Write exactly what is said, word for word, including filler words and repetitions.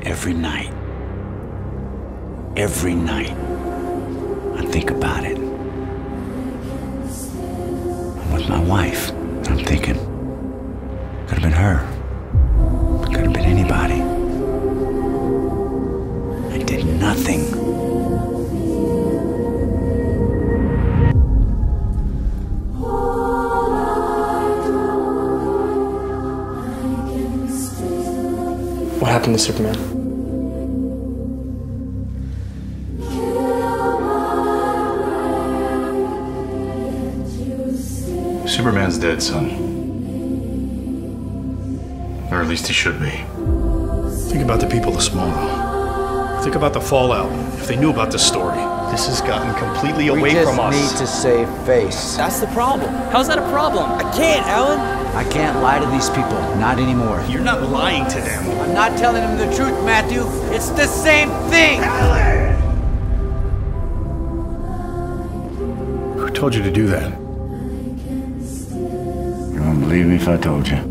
every night. Every night. I think about it. I'm with my wife. I'm thinking, could have been her. It could have been anybody. I did nothing. What happened to Superman? Superman's dead, son. Or at least he should be. Think about the people of Smallville. Think about the fallout. If they knew about this story. This has gotten completely away from us. We just need to save face. That's the problem. How's that a problem? I can't, Alan. I can't lie to these people. Not anymore. You're not lying to them. I'm not telling them the truth, Matthew. It's the same thing. Alan! Who told you to do that? You won't believe me if I told you.